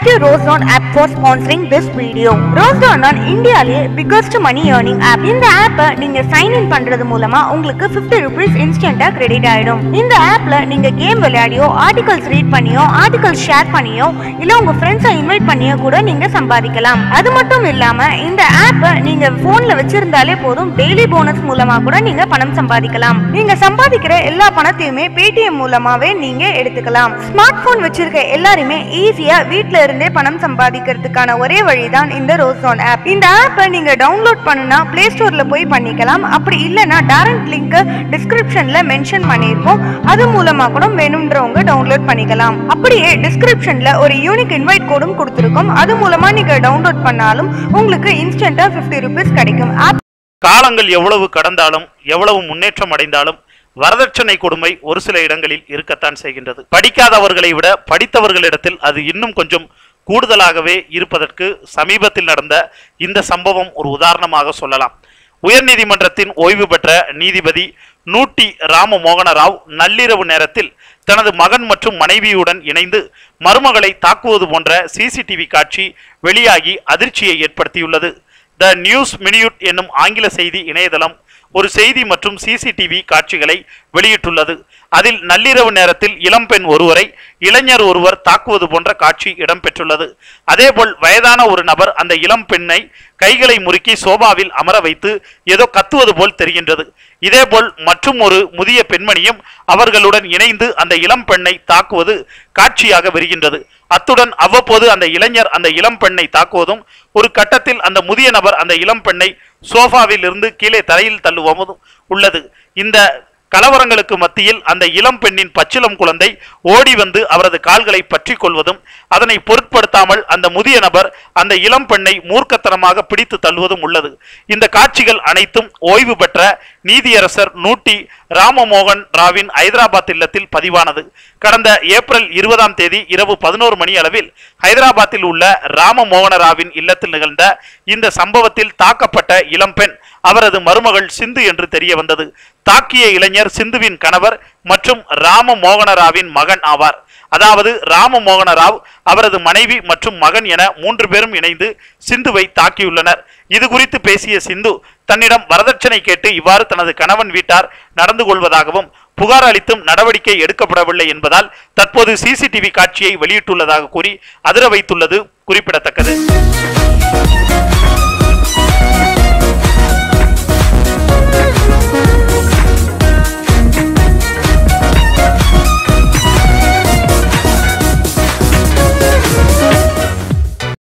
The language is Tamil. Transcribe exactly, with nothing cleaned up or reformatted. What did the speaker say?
Thank you Rosedawn app for sponsoring this video. Rosedawn on India's biggest money earning app. இந்த app நீங்க sign in பண்றது மூலமா உங்களுக்கு fifty rupees instant credit ஆயிடும். இந்த appல நீங்க கேம் விளையாடியோ, articles read பண்ணியோ, articles share பண்ணியோ, இல்ல உங்க friends invite பண்ணியோ கூட நீங்க சம்பாதிக்கலாம். அது மட்டும் இல்லாம இந்த app நீங்க போன்ல வச்சிருந்தாலே போதும் daily bonus மூலமா கூட நீங்க பணம் சம்பாதிக்கலாம். நீங்க சம்பாதிக்கிற எல்லா பணத்தையுமே Paytm மூலமாவே நீங்க எடுத்துக்கலாம். ஸ்மார்ட் போன் வச்சிருக்க எல்லாருமே ஈஸியா வீட்ல இருந்தே பணம் சம்பாதிக்கிறதுக்கான ஒரே வழிதான் இந்த Rosedawn app. இந்த app நீங்க டவுன்லோட் பண்ணனும்னா Play Storeல போய் பண்ணிக்கலாம். அப்படி இல்லனா டைரக்ட் லிங்க் டிஸ்கிரிப்ஷன்ல மென்ஷன் பண்ணிருக்கோம். அது மூலமா கூட வேணும்ன்றவங்க டவுன்லோட் பண்ணிக்கலாம். அப்படியே டிஸ்கிரிப்ஷன்ல ஒரு யூனிக் இன்வைட் கோடும் கொடுத்திருக்கோம். அது மூலமா நீங்க டவுன்லோட் பண்ணாலும் உங்களுக்கு இன்ஸ்டன்ட்டா fifty rupees கிடைக்கும். காலங்கள் எவ்வளவு கடந்தாலும் எவ்வளவு முன்னேற்றம் அடைந்தாலும் வரதட்சணை கொடுமை ஒரு சில இடங்களில் இருக்கத்தான் செய்கின்றது. படிக்காதவர்களை விட படித்தவர்களிடத்தில் அது இன்னும் கொஞ்சம் கூடுதலாகவே இருப்பதற்கு சமீபத்தில் நடந்த இந்த சம்பவம் ஒரு உதாரணமாக சொல்லலாம். உயர்நீதிமன்றத்தின் ஓய்வு பெற்ற நீதிபதி நூட்டி ராம மோகன ராவ் நள்ளிரவு நேரத்தில் தனது மகன் மற்றும் மனைவியுடன் இணைந்து மருமகளை தாக்குவது போன்ற சிசிடிவி காட்சி வெளியாகி அதிர்ச்சியை ஏற்படுத்தியுள்ளது. த நியூஸ் மினியூட் என்னும் ஆங்கில செய்தி இணையதளம் ஒரு செய்தி மற்றும் சிசிடிவி காட்சிகளை வெளியிட்டுள்ளது. அதில் நள்ளிரவு நேரத்தில் இளம்பெண் ஒருவரை இளைஞர் ஒருவர் தாக்குவது போன்ற காட்சி இடம்பெற்றுள்ளது. அதேபோல் வயதான ஒரு நபர் அந்த இளம் பெண்ணை கைகளை முறுக்கி சோபாவில் அமர வைத்து ஏதோ கத்துவது போல் தெரிகின்றது. இதேபோல் மற்றும் ஒரு முதிய பெண்மணியும் அவர்களுடன் இணைந்து அந்த இளம் பெண்ணை தாக்குவது காட்சியாக வருகின்றது. அத்துடன் அவ்வப்போது அந்த இளைஞர் அந்த இளம் பெண்ணை தாக்குவதும், ஒரு கட்டத்தில் அந்த முதிய நபர் அந்த இளம் பெண்ணை சோஃபாவில் இருந்து கீழே தரையில் தள்ளுவதும் உள்ளது. இந்த கலவரங்களுக்கு மத்தியில் அந்த இளம் பெண்ணின் பச்சிளம் குழந்தை ஓடி வந்து அவரது கால்களை பற்றி கொள்வதும், அதனை பொருட்படுத்தாமல் அந்த முதிய நபர் அந்த இளம் பெண்ணை மூர்க்கத்தனமாக பிடித்து தள்ளுவதும் உள்ளது. இந்த காட்சிகள் அனைத்தும் ஓய்வு பெற்ற நீதியரசர் நூட்டி ராமமோகன் ராவின் ஹைதராபாத் இல்லத்தில் பதிவானது. கடந்த ஏப்ரல் இருபதாம் தேதி இரவு பதினோரு மணி அளவில் ஹைதராபாத்தில் உள்ள ராமமோகன ராவின் இல்லத்தில் நிகழ்ந்த இந்த சம்பவத்தில் தாக்கப்பட்ட இளம்பெண் அவரது மருமகள் சிந்து என்று தெரிய வந்தது. தாக்கிய இளைஞர் சிந்துவின் கணவர் மற்றும் ராம மோகன ராவின் மகன் ஆவார். அதாவது ராம மோகன ராவ், அவரது மனைவி மற்றும் மகன் என மூன்று பேரும் இணைந்து சிந்துவை தாக்கியுள்ளனர். இது குறித்து பேசிய சிந்து தன்னிடம் வரதட்சணை கேட்டு இவ்வாறு தனது கணவன் வீட்டார் நடந்து கொள்வதாகவும் புகார் அளித்தும் நடவடிக்கை எடுக்கப்படவில்லை என்பதால் தற்போது சிசிடிவி காட்சியை வெளியிட்டுள்ளதாக கூறி அதிர வைத்துள்ளது குறிப்பிடத்தக்கது.